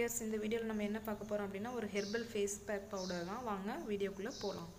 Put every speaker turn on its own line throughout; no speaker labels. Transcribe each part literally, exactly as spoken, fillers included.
Wears இந்த வீடியோவில் நம்ம என்ன பார்க்க போகிறோம் அப்படின்னா ஒரு ஹெர்பல் ஃபேஸ் பேக் பவுடர் தான். வாங்க வீடியோக்குள்ளே போகலாம்.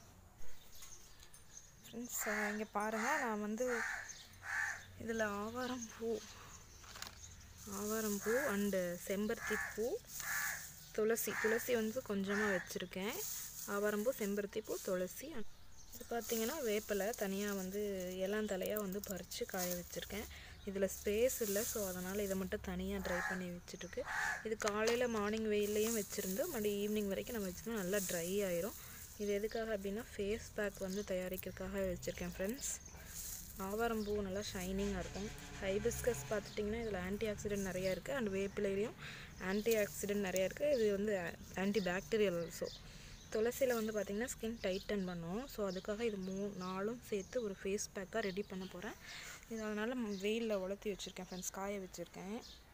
ஃப்ரெண்ட்ஸ் இங்கே பாருங்கள், நான் வந்து இதில் ஆவாரம் பூ ஆவாரம் பூ அண்டு செம்பருத்தி பூ, துளசி துளசி வந்து கொஞ்சமாக வச்சுருக்கேன். ஆவாரம் பூ, செம்பருத்தி பூ, துளசி. இது பார்த்திங்கன்னா வேப்பிலை தனியாக வந்து இளந்தலையாக வந்து பறித்து காய வச்சுருக்கேன். இதில் ஸ்பேஸ் இல்லை, ஸோ அதனால் இதை மட்டும் தனியாக ட்ரை பண்ணி வச்சுட்டுருக்கு. இது காலையில் மார்னிங் வெயிலையும் வச்சுருந்து மறுபடியும் ஈவினிங் வரைக்கும் நம்ம வச்சுருந்தோம், நல்லா ட்ரை ஆயிரும். இது எதுக்காக அப்படின்னா ஃபேஸ் பேக் வந்து தயாரிக்கிறதுக்காக வச்சுருக்கேன் ஃப்ரெண்ட்ஸ். ஆவாரம் பூ நல்லா ஷைனிங்காக இருக்கும். ஹைபிஸ்கஸ் பார்த்துட்டிங்கன்னா இதில் ஆன்டி ஆக்சிடென்ட் நிறையா இருக்குது, அண்ட் வேப்பிலையிலையும் ஆன்டி ஆக்சிடென்ட் நிறையா இருக்குது. இது வந்து ஆன்டி பாக்டீரியல் ஆல்சோ. துளசியில் வந்து பார்த்திங்கன்னா ஸ்கின் டைட்டன் பண்ணும். ஸோ அதுக்காக இது மூ நாலும் சேர்த்து ஒரு ஃபேஸ் பேக்காக ரெடி பண்ண போகிறேன். இது அதனால் வெயிலில் உலர்த்தி வச்சுருக்கேன் ஃப்ரெண்ட்ஸ், காய வச்சுருக்கேன்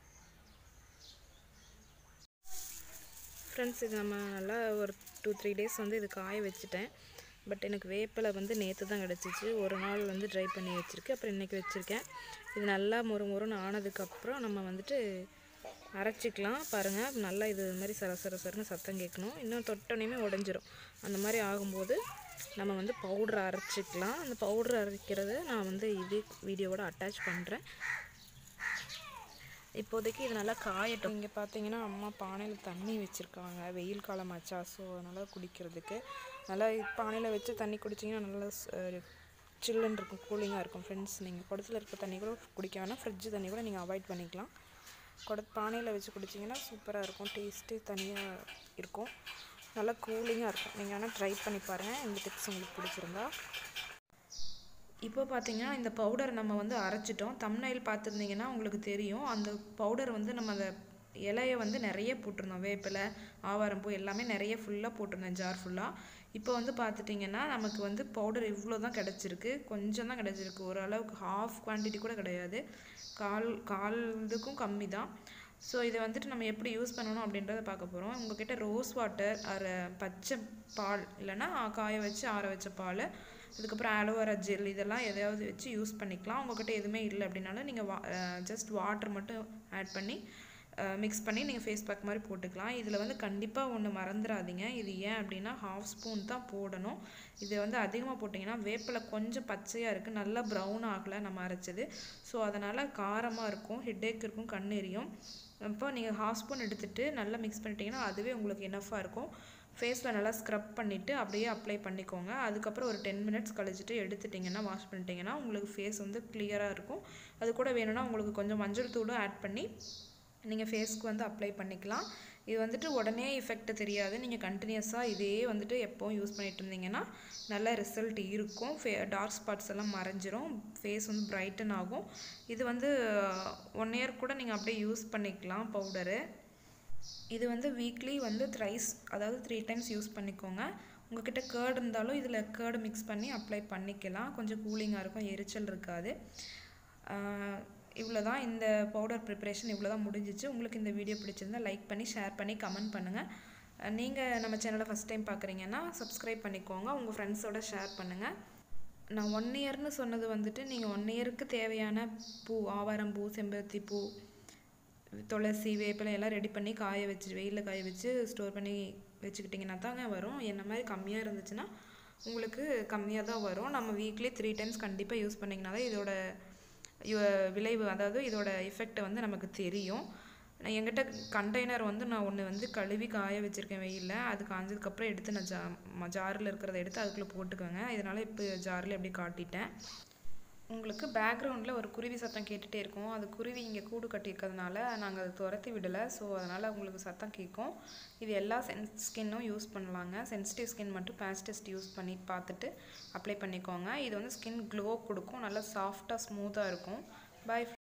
ஃப்ரெண்ட்ஸ். இது நம்ம நல்லா ஒரு டூ த்ரீ டேஸ் வந்து இது காய வச்சுட்டேன். பட் எனக்கு வேப்பிலை வந்து நேற்று தான் கிடச்சிச்சு. ஒரு நாள் வந்து ட்ரை பண்ணி வச்சுருக்கு, அப்புறம் இன்றைக்கி வச்சுருக்கேன். இது நல்லா முறு முறுன்னு ஆனதுக்கப்புறம் நம்ம வந்துட்டு அரைச்சிக்கலாம். பாருங்கள், நல்லா இது மாதிரி சர சர சரன்னு சத்தம் கேட்கணும். இன்னும் தொட்டோனையுமே உடஞ்சிரும். அந்த மாதிரி ஆகும்போது நம்ம வந்து பவுட்ரு அரைச்சிக்கலாம். அந்த பவுட்ரு அரைக்கிறத நான் வந்து இதே வீடியோவோட அட்டாச் பண்ணுறேன். இப்போதைக்கு இது நல்லா காயட்டும். இங்கே பார்த்தீங்கன்னா அம்மா பானையில் தண்ணி வச்சுருக்காங்க, வெயில் காலம் ஆச்சா, ஸோ அதனால் குடிக்கிறதுக்கு நல்லா பானையில் வச்சு தண்ணி குடிச்சிங்கன்னா நல்லா சில்லுன்னு இருக்கும், கூலிங்காக இருக்கும் ஃப்ரெண்ட்ஸ். நீங்கள் குடத்தில் இருக்க தண்ணி கூட குடிக்க வேணாம், ஃப்ரிட்ஜு தண்ணி கூட நீங்கள் அவாய்ட் பண்ணிக்கலாம். குட பானையில் வச்சு குடிச்சிங்கன்னா சூப்பராக இருக்கும், டேஸ்ட்டு தனியாக இருக்கும், நல்லா கூலிங்காக இருக்கும். நீங்கள் வேணால் ட்ரை பண்ணி பாருங்கள். இந்த டிப்ஸ் உங்களுக்கு பிடிச்சிருந்தா. இப்போ பார்த்தீங்கன்னா இந்த பவுடர் நம்ம வந்து அரைச்சிட்டோம். தம்ப்நெயில் பார்த்துருந்தீங்கன்னா உங்களுக்கு தெரியும். அந்த பவுடர் வந்து நம்ம அந்த இலையை வந்து நிறைய போட்டிருந்தோம். வேப்பிலை, ஆவாரம்பூ எல்லாமே நிறைய ஃபுல்லாக போட்டிருந்தேன், ஜார் ஃபுல்லாக. இப்போ வந்து பார்த்துட்டிங்கன்னா நமக்கு வந்து பவுடர் இவ்வளோ தான் கிடச்சிருக்கு, கொஞ்சம் தான் கிடச்சிருக்கு. ஓரளவுக்கு ஹாஃப் குவான்டிட்டி கூட கிடையாது, கால் கால் இதுக்கும் கம்மி தான். ஸோ இதை வந்துட்டு நம்ம எப்படி யூஸ் பண்ணணும் அப்படின்றத பார்க்க போகிறோம். உங்கள்கிட்ட ரோஸ் வாட்டர் அரை பச்சை பால் இல்லைன்னா காய வச்சு ஆற வச்ச பால், அதுக்கப்புறம் ஆலோவேரா ஜெல், இதெல்லாம் எதையாவது வச்சு யூஸ் பண்ணிக்கலாம். உங்கள்கிட்ட எதுவுமே இல்லை அப்படின்னாலும் நீங்கள் வா ஜஸ்ட் வாட்டர் மட்டும் ஆட் பண்ணி மிக்ஸ் பண்ணி நீங்கள் ஃபேஸ் பேக் மாதிரி போட்டுக்கலாம். இதில் வந்து கண்டிப்பாக ஒன்று மறந்துடாதீங்க. இது ஏன் அப்படின்னா ஹாஃப் ஸ்பூன் தான் போடணும். இதை வந்து அதிகமாக போட்டிங்கன்னா வேப்பிலை கொஞ்சம் பச்சையாக இருக்குது, நல்லா ப்ரௌன் ஆகலை நம்ம அரைச்சது. ஸோ அதனால் காரமாக இருக்கும், ஹெட்டேக் இருக்கும், கண் எரியும். அப்போ நீங்கள் ஹாஃப் ஸ்பூன் எடுத்துகிட்டு நல்லா மிக்ஸ் பண்ணிட்டீங்கன்னா அதுவே உங்களுக்கு எனஃபாக இருக்கும். ஃபேஸில் நல்லா ஸ்க்ரப் பண்ணிவிட்டு அப்படியே அப்ளை பண்ணிக்கோங்க. அதுக்கப்புறம் ஒரு டென் மினிட்ஸ் கழிச்சிட்டு எடுத்துட்டிங்கன்னா, வாஷ் பண்ணிட்டீங்கன்னா உங்களுக்கு ஃபேஸ் வந்து கிளியராக இருக்கும். அது கூட வேணும்னா உங்களுக்கு கொஞ்சம் மஞ்சள் தூளும் ஆட் பண்ணி நீங்கள் ஃபேஸ்க்கு வந்து அப்ளை பண்ணிக்கலாம். இது வந்துட்டு உடனே எஃபெக்ட் தெரியாது. நீங்கள் கண்டினியூஸாக இதே வந்துட்டு எப்போவும் யூஸ் பண்ணிட்டு இருந்தீங்கன்னா நல்ல ரிசல்ட் இருக்கும். ஃபே டார்க் ஸ்பாட்ஸ் எல்லாம் மறைஞ்சிரும், ஃபேஸ் வந்து பிரைட்டன் ஆகும். இது வந்து ஒன் இயர் கூட நீங்கள் அப்படியே யூஸ் பண்ணிக்கலாம் பவுடரு. இது வந்து வீக்லி வந்து த்ரைஸ், அதாவது த்ரீ டைம்ஸ் யூஸ் பண்ணிக்கோங்க. உங்கள்கிட்ட கேர்டு இருந்தாலும் இதில் கேர்டு மிக்ஸ் பண்ணி அப்ளை பண்ணிக்கலாம். கொஞ்சம் கூலிங்காக இருக்கும், எரிச்சல் இருக்காது. இவ்வளோ தான் இந்த பவுடர் ப்ரிப்பரேஷன், இவ்வளோ தான் முடிஞ்சிச்சு. உங்களுக்கு இந்த வீடியோ பிடிச்சிருந்தால் லைக் பண்ணி ஷேர் பண்ணி கமெண்ட் பண்ணுங்கள். நீங்கள் நம்ம சேனலை ஃபஸ்ட் டைம் பார்க்குறீங்கன்னா சப்ஸ்கிரைப் பண்ணிக்கோங்க, உங்கள் ஃப்ரெண்ட்ஸோடு ஷேர் பண்ணுங்கள். நான் ஒன் இயர்னு சொன்னது வந்துட்டு நீங்கள் ஒன் இயருக்கு தேவையான பூ, ஆவாரம் பூ, செம்பருத்தி பூ, துளசி, வேப்பிலை எல்லாம் ரெடி பண்ணி காய வச்சு வெயிலில் காய வச்சு ஸ்டோர் பண்ணி வச்சுக்கிட்டிங்கன்னா தாங்க வரும். என்ன மாதிரி கம்மியாக இருந்துச்சுன்னா உங்களுக்கு கம்மியாக தான் வரும். நம்ம வீக்லி த்ரீ டைம்ஸ் கண்டிப்பாக யூஸ் பண்ணிங்கன்னா தான் இதோட விளைவு, அதாவது இதோட எஃபெக்ட் வந்து நமக்கு தெரியும். நான் என்கிட்ட கண்டெய்னர் வந்து நான் ஒன்று வந்து கழுவி காய வச்சுருக்கேன் வெயிலில். அது காஞ்சதுக்கப்புறம் எடுத்து நான் ஜா ஜாரில் இருக்கிறத எடுத்து அதுக்குள்ளே போட்டுக்கோங்க. இதனால் இப்போ ஜாரில் எப்படி காட்டிட்டேன். உங்களுக்கு பேக்ரவுண்டில் ஒரு குருவி சத்தம் கேட்டுகிட்டே இருக்கும். அது குருவி இங்கே கூடு கட்டியிருக்கிறதுனால நாங்கள் அதை துரத்தி விடலை, ஸோ அதனால் உங்களுக்கு சத்தம் கேட்கும். இது எல்லா சென்ஸ் ஸ்கின்னும் யூஸ் பண்ணலாங்க. சென்சிட்டிவ் ஸ்கின் மட்டும் பேட்ச் டெஸ்ட் யூஸ் பண்ணி பார்த்துட்டு அப்ளை பண்ணிக்கோங்க. இது வந்து ஸ்கின் க்ளோ கொடுக்கும், நல்லா சாஃப்டாக ஸ்மூத்தாக இருக்கும். பாய்.